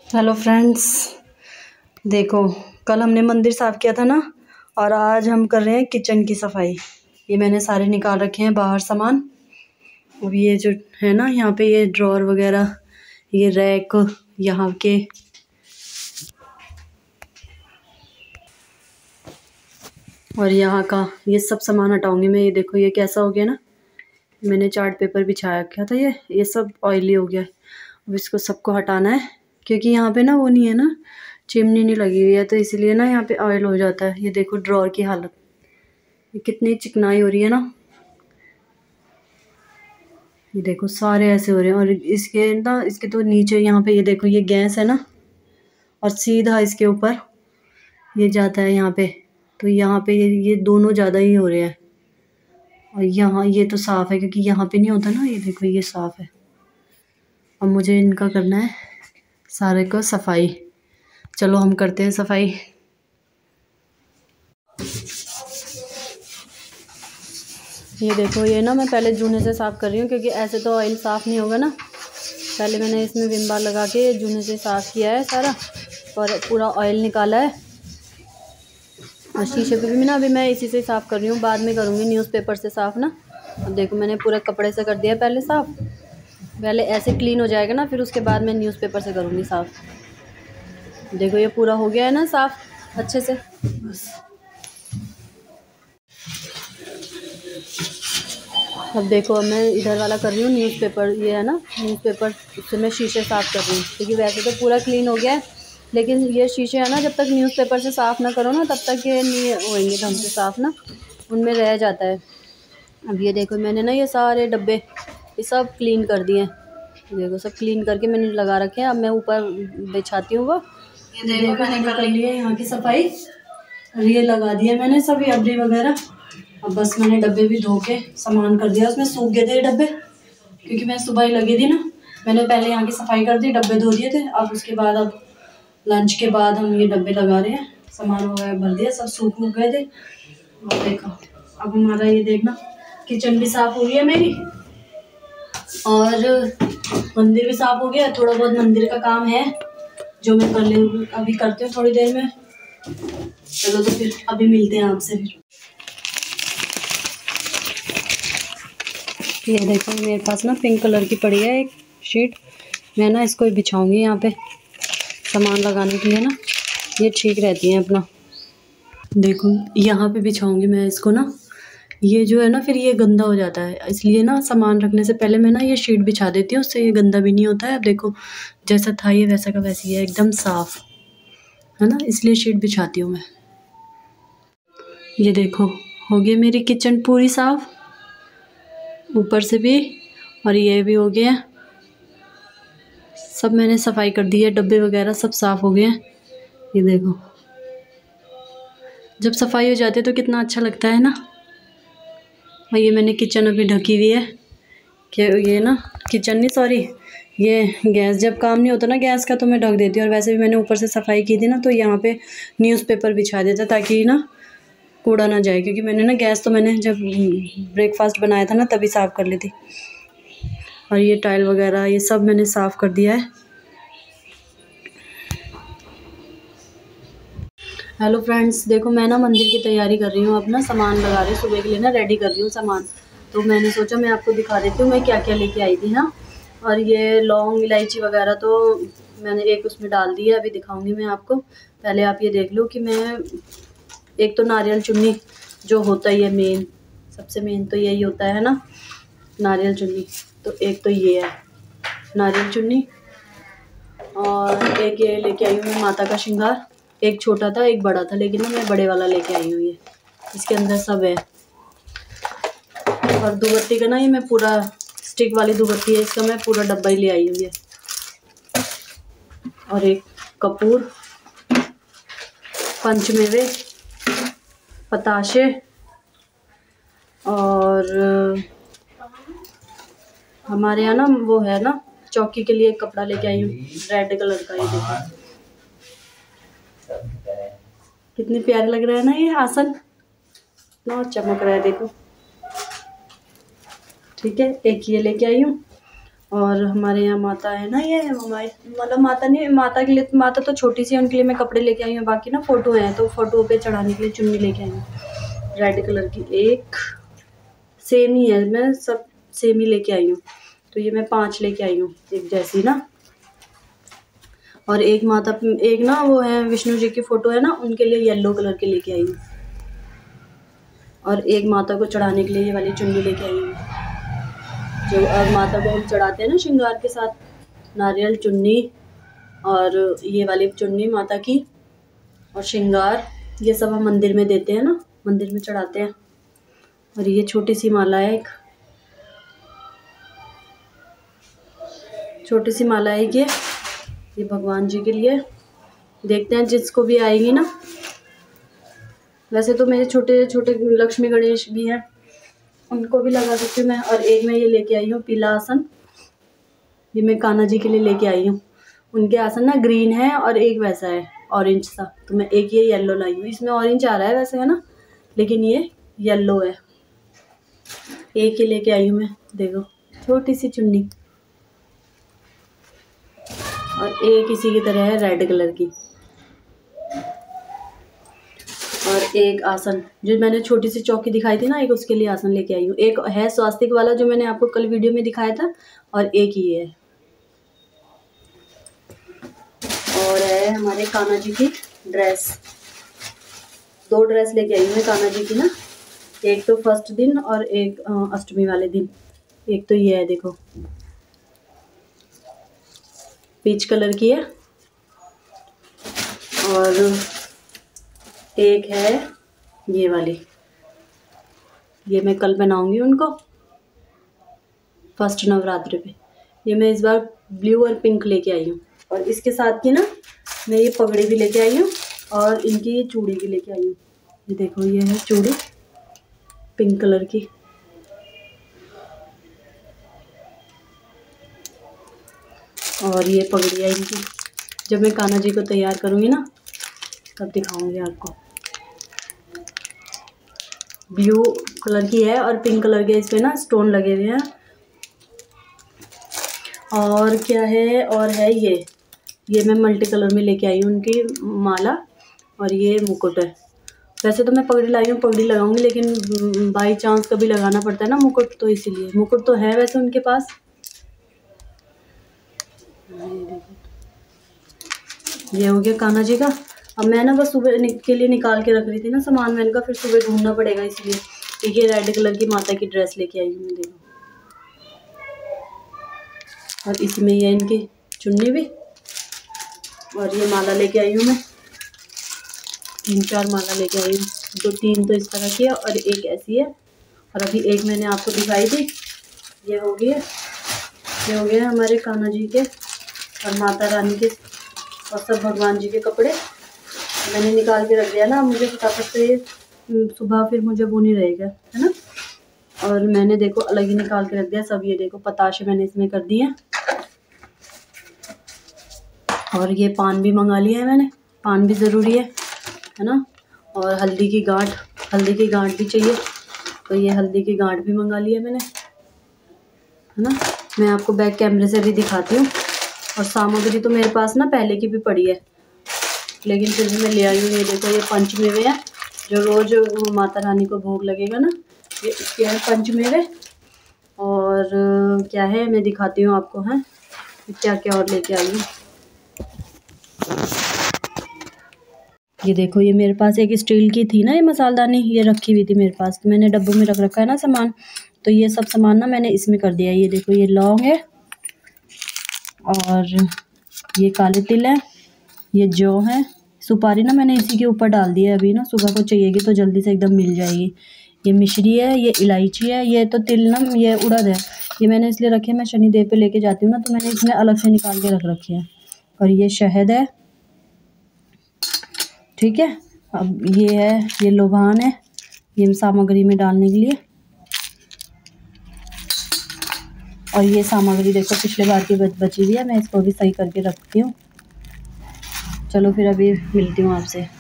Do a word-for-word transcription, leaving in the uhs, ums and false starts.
Hello friends, देखो कल हमने मंदिर साफ़ किया था ना, और आज हम कर रहे हैं किचन की सफाई। ये मैंने सारे निकाल रखे हैं बाहर सामान। अब ये जो है ना, यहाँ पे ये ड्रॉर वगैरह, ये रैक यहाँ के, और यहाँ का ये सब सामान हटाऊंगी मैं। ये देखो ये कैसा हो गया ना, मैंने चार्ट पेपर बिछाया रखा था, ये ये सब ऑयली हो गया है। अब इसको सबको हटाना है, क्योंकि यहाँ पे ना वो नहीं है ना, चिमनी नहीं लगी हुई है, तो इसलिए ना यहाँ पे ऑयल हो जाता है। ये देखो ड्रॉर की हालत, ये कितनी चिकनाई हो रही है ना। ये देखो सारे ऐसे हो रहे हैं, और इसके ना इसके तो नीचे यहाँ पे ये देखो ये गैस है ना, और सीधा इसके ऊपर ये जाता है यहाँ पे, तो यहाँ पे ये ये दोनों ज़्यादा ही हो रहे हैं। और यहाँ ये तो साफ़ है, क्योंकि यहाँ पे नहीं होता ना। ये देखो ये साफ़ है। अब मुझे इनका करना है सारे को सफाई। चलो हम करते हैं सफाई। ये देखो ये ना मैं पहले जूने से साफ़ कर रही हूँ, क्योंकि ऐसे तो ऑयल साफ़ नहीं होगा ना। पहले मैंने इसमें विम बार लगा के जूने से साफ़ किया है सारा, और पूरा ऑयल निकाला है। और शीशे पे भी ना अभी मैं इसी से साफ़ कर रही हूँ, बाद में करूँगी न्यूज़पेपर से साफ़ ना। अब देखो मैंने पूरे कपड़े से कर दिया पहले साफ़, पहले ऐसे क्लीन हो जाएगा ना, फिर उसके बाद मैं न्यूज़पेपर से करूँगी साफ़। देखो ये पूरा हो गया है ना साफ़ अच्छे से। बस अब देखो अब मैं इधर वाला कर रही हूँ न्यूज़पेपर, ये है ना न्यूज़पेपर, इससे मैं शीशे साफ़ कर रही हूँ, क्योंकि वैसे तो पूरा क्लीन हो गया है, लेकिन ये शीशे है ना, जब तक न्यूज़पेपर से साफ़ ना करो ना, तब तक ये नहीं होएंगे ढंग से साफ़ ना, उनमें रह जाता है। अब ये देखो मैंने ना ये सारे डब्बे ये सब क्लीन कर दिए हैं। देखो सब क्लीन करके मैंने लगा रखे हैं। अब मैं ऊपर बिछाती हूँ वो। ये देखो मैंने कर ली है यहाँ की सफाई, और ये लगा दिया मैंने सभी अबरी वगैरह। अब बस मैंने डब्बे भी धो के सामान कर दिया, उसमें सूख गए थे ये डब्बे, क्योंकि मैं सुबह ही लगी थी ना। मैंने पहले यहाँ की सफाई कर दी, डब्बे धो दिए थे। अब उसके बाद अब लंच के बाद हम ये डब्बे लगा रहे हैं, सामान वगैरह भर दिया, सब सूख मुख गए थे। और देखो अब हमारा ये देखना किचन भी साफ़ हो गई है मेरी, और मंदिर भी साफ़ हो गया। थोड़ा बहुत मंदिर का काम है जो मैं कर लूँ, अभी करती हूँ थोड़ी देर में। चलो तो फिर अभी मिलते हैं आपसे फिर। ये देखो मेरे पास ना पिंक कलर की पड़ी है एक शीट, मैं ना इसको बिछाऊंगी यहाँ पे सामान लगाने के लिए ना, ये ठीक रहती है अपना। देखो यहाँ पे बिछाऊंगी मैं इसको ना, ये जो है ना फिर ये गंदा हो जाता है, इसलिए ना सामान रखने से पहले मैं ना ये शीट बिछा देती हूँ, उससे ये गंदा भी नहीं होता है। अब देखो जैसा था ये वैसा का वैसी है, एकदम साफ़ है ना, इसलिए शीट बिछाती हूँ मैं। ये देखो हो गई मेरी किचन पूरी साफ़, ऊपर से भी, और ये भी हो गया, सब मैंने सफाई कर दी है, डब्बे वगैरह सब साफ़ हो गए हैं। ये देखो जब सफाई हो जाती है तो कितना अच्छा लगता है ना। और ये मैंने किचन अभी ढकी हुई है, कि ये ना किचन नहीं सॉरी ये गैस, जब काम नहीं होता ना गैस का तो मैं ढक देती हूँ। और वैसे भी मैंने ऊपर से सफाई की थी ना, तो यहाँ पे न्यूज़पेपर बिछा देता ताकि ना कूड़ा ना जाए, क्योंकि मैंने ना गैस तो मैंने जब ब्रेकफास्ट बनाया था ना तभी साफ़ कर ली थी। और ये टाइल वगैरह ये सब मैंने साफ़ कर दिया है। हेलो फ्रेंड्स, देखो मैं ना मंदिर की तैयारी कर रही हूँ, अपना सामान लगा रही हूँ, सुबह के लिए ना रेडी कर रही हूँ सामान। तो मैंने सोचा मैं आपको दिखा देती हूँ मैं क्या क्या लेके आई थी ना। और ये लौंग इलायची वगैरह तो मैंने एक उसमें डाल दी है, अभी दिखाऊंगी मैं आपको। पहले आप ये देख लो कि मैं, एक तो नारियल चुन्नी जो होता ही है मेन, सबसे मेन तो यही होता है ना नारियल चुन्नी। तो एक तो ये है नारियल चुन्नी, और एक ये लेके आई हूँ मैं माता का श्रृंगार। एक छोटा था एक बड़ा था, लेकिन ना मैं बड़े वाला लेके आई हूँ, ये इसके अंदर सब है। और धूपबत्ती का ना ये मैं पूरा स्टिक वाली धूपबत्ती है, इसका मैं पूरा डब्बा ही ले आई हूँ ये। और एक कपूर, पंचमेवे, पताशे, और हमारे यहाँ ना वो है ना चौकी के लिए एक कपड़ा लेके आई हूँ रेड कलर का। ये देखो कितनी प्यारे लग रहा है ना ये आसन, बहुत चमक रहा है देखो। ठीक है, एक ये लेके आई हूँ। और हमारे यहाँ माता है ना, ये हमारी मतलब माता नहीं, माता के लिए, माता तो छोटी सी है, उनके लिए मैं कपड़े लेके आई हूँ। बाकी ना फ़ोटो हैं, तो फ़ोटो पे चढ़ाने के लिए चुन्नी लेके आई हूँ रेड कलर की। एक सेम ही है, मैं सब सेम ही लेके आई हूँ। तो ये मैं पांच लेके आई हूँ एक जैसी ना। और एक माता, एक ना वो है विष्णु जी की फ़ोटो है ना, उनके लिए येलो कलर के लेके आई हूँ। और एक माता को चढ़ाने के लिए ये वाली चुन्नी लेके आई हूँ, जो अब माता को हम चढ़ाते हैं ना श्रृंगार के साथ, नारियल चुन्नी और ये वाली चुन्नी माता की और श्रृंगार, ये सब हम मंदिर में देते हैं ना, मंदिर में चढ़ाते हैं। और ये छोटी सी माला है, एक छोटी सी माला है ये ये भगवान जी के लिए। देखते हैं जिसको भी आएगी ना। वैसे तो मेरे छोटे छोटे लक्ष्मी गणेश भी हैं, उनको भी लगा सकती हूँ मैं। और एक मैं ये लेके आई हूँ पीला आसन, ये मैं कान्हा जी के लिए लेके आई हूँ। उनके आसन ना ग्रीन है और एक वैसा है ऑरेंज सा, तो मैं एक ये येलो लाई हूँ। इसमें ऑरेंज आ रहा है वैसे है ना, लेकिन ये येलो है। एक ही लेके आई हूँ मैं, देखो छोटी सी चुन्नी। और एक इसी की तरह है रेड कलर की। और एक आसन जो मैंने छोटी सी चौकी दिखाई थी ना, एक उसके लिए आसन लेके आई हूँ। एक है स्वास्तिक वाला जो मैंने आपको कल वीडियो में दिखाया था, और एक ये है। और है हमारे कान्हा जी की ड्रेस, दो ड्रेस लेके आई हूँ मैं कान्हा जी की ना, एक तो फर्स्ट दिन और एक अष्टमी वाले दिन। एक तो ये है देखो, पीच कलर की है, और एक है ये वाली, ये मैं कल बनाऊंगी उनको फर्स्ट नवरात्रि पे। ये मैं इस बार ब्लू और पिंक लेके आई हूँ। और इसके साथ की ना मैं ये पगड़ी भी लेके आई हूँ, और इनकी ये चूड़ी भी लेके आई हूँ। ये देखो, ये है चूड़ी पिंक कलर की। और ये पगड़ी है इनकी। जब मैं कान्हा जी को तैयार करूँगी ना, तब दिखाऊंगी आपको। ब्लू कलर की है और पिंक कलर के इस पे ना स्टोन लगे हुए हैं। और क्या है, और है ये ये मैं मल्टी कलर में लेके आई हूँ उनकी माला, और ये मुकुट है। वैसे तो मैं पगड़ी लाई हूँ, पगड़ी लगाऊंगी, लेकिन बाई चांस कभी लगाना पड़ता है ना मुकुट, तो इसीलिए। मुकुट तो है वैसे उनके पास। ये हो गया कान्हा जी का। अब मैं ना बस सुबह के लिए निकाल के रख रही थी ना सामान, मैंने कहा फिर सुबह ढूंढना पड़ेगा, इसलिए ये रेड कलर की माता की ड्रेस लेके आई हूँ मैं, देखो। और इसमें ये इनकी चुन्नी भी, और ये माला लेके आई हूँ मैं, तीन चार माला लेके आई हूँ। दो तीन तो इस तरह की है और एक ऐसी है, और अभी एक मैंने आपको दिखाई थी। ये हो गई है, ये हो गया हमारे कान्हा जी के और माता रानी के और सब भगवान जी के कपड़े मैंने निकाल के रख दिया ना। मुझे फटाफट से सुबह फिर मुझे वो नहीं रहेगा, है ना। और मैंने देखो अलग ही निकाल के रख दिया सब। ये देखो पताशे मैंने इसमें कर दिए, और ये पान भी मंगा लिया है मैंने, पान भी ज़रूरी है है ना। और हल्दी की गांठ, हल्दी की गांठ भी चाहिए, तो ये हल्दी की गांठ भी मंगा लिया मैंने, है ना। मैं आपको बैक कैमरे से भी दिखाती हूँ। और सामग्री तो मेरे पास ना पहले की भी पड़ी है, लेकिन फिर भी मैं ले आई हूँ। ये देखो, ये पंचमेवे है जो रोज़ माता रानी को भोग लगेगा ना, ये इसके है पंचमेवे। और क्या है मैं दिखाती हूँ आपको, हैं क्या क्या और लेके आई हूँ। ये देखो, ये मेरे पास एक स्टील की थी ना ये मसालदानी, ये रखी हुई थी मेरे पास, तो मैंने डब्बों में रख रखा है ना सामान, तो ये सब सामान ना मैंने इसमें कर दिया है। ये देखो, ये लौंग है, और ये काले तिल है, ये जौ है, सुपारी ना मैंने इसी के ऊपर डाल दी है अभी ना, सुबह को चाहिएगी तो जल्दी से एकदम मिल जाएगी। ये मिश्री है, ये इलायची है, ये तो तिल ना, ये उड़द है, ये मैंने इसलिए रखे, मैं शनिदेव पे लेके जाती हूँ ना, तो मैंने इसमें अलग से निकाल के रख रखी है। और ये शहद है, ठीक है। अब ये है, ये लोबान है, ये सामग्री में डालने के लिए। और ये सामग्री देखो पिछले बार की बची हुई है, मैं इसको भी सही करके रखती हूँ। चलो फिर अभी मिलती हूँ आपसे।